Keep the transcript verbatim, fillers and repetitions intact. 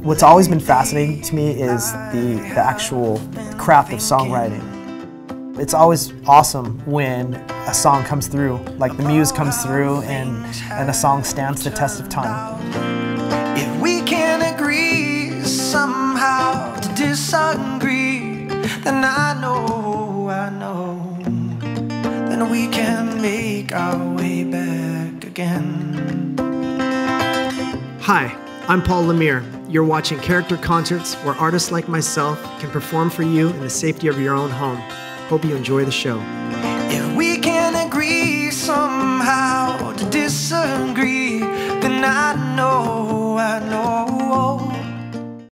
What's always been fascinating to me is the, the actual craft of songwriting. It's always awesome when a song comes through, like the muse comes through and, and a song stands the test of time. If we can agree somehow to disagree, then I know, I know, then we can make our way back again. Hi, I'm Paul Lemire. You're watching Character Concerts, where artists like myself can perform for you in the safety of your own home. Hope you enjoy the show. If we can agree somehow to disagree, then I know, I know